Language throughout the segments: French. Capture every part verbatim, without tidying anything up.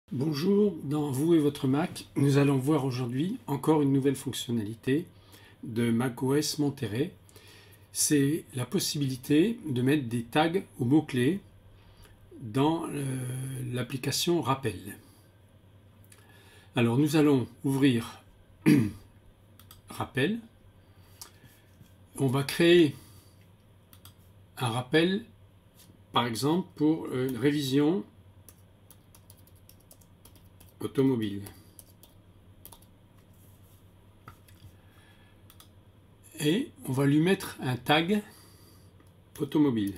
Bonjour, dans Vous et votre Mac, nous allons voir aujourd'hui encore une nouvelle fonctionnalité de macOS Monterey. C'est la possibilité de mettre des tags ou mots-clés dans l'application Rappel. Alors nous allons ouvrir Rappel. On va créer un rappel, par exemple, pour une révision automobile. Et on va lui mettre un tag automobile.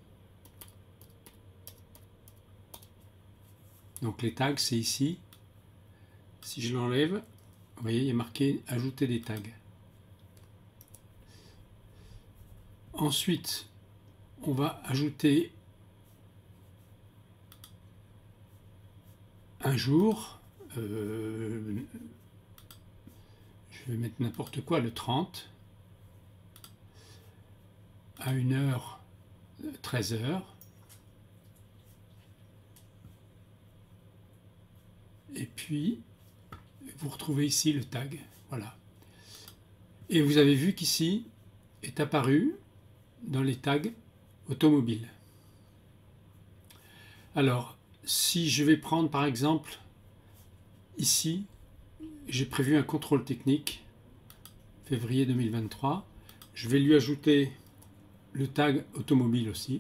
Donc les tags, c'est ici. Si je l'enlève, vous voyez, il y a marqué ajouter des tags. Ensuite, on va ajouter un jour. Euh, je vais mettre n'importe quoi, le trente. À une heure, treize heures. Et puis, vous retrouvez ici le tag. Voilà. Et vous avez vu qu'ici est apparu dans les tags automobiles. Alors, si je vais prendre par exemple, ici, j'ai prévu un contrôle technique, février deux mille vingt-trois. Je vais lui ajouter le tag automobile aussi.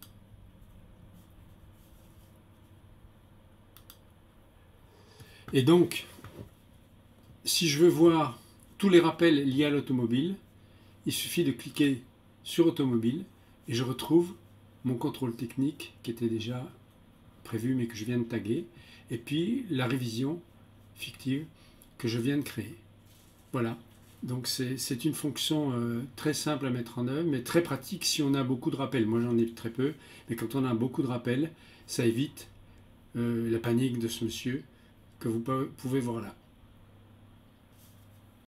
Et donc, si je veux voir tous les rappels liés à l'automobile, il suffit de cliquer sur automobile et je retrouve mon contrôle technique qui était déjà prévu mais que je viens de taguer, et puis la révision fictive que je viens de créer. Voilà. Donc c'est une fonction euh, très simple à mettre en œuvre, mais très pratique si on a beaucoup de rappels. Moi j'en ai très peu, mais quand on a beaucoup de rappels, ça évite euh, la panique de ce monsieur que vous pouvez voir là.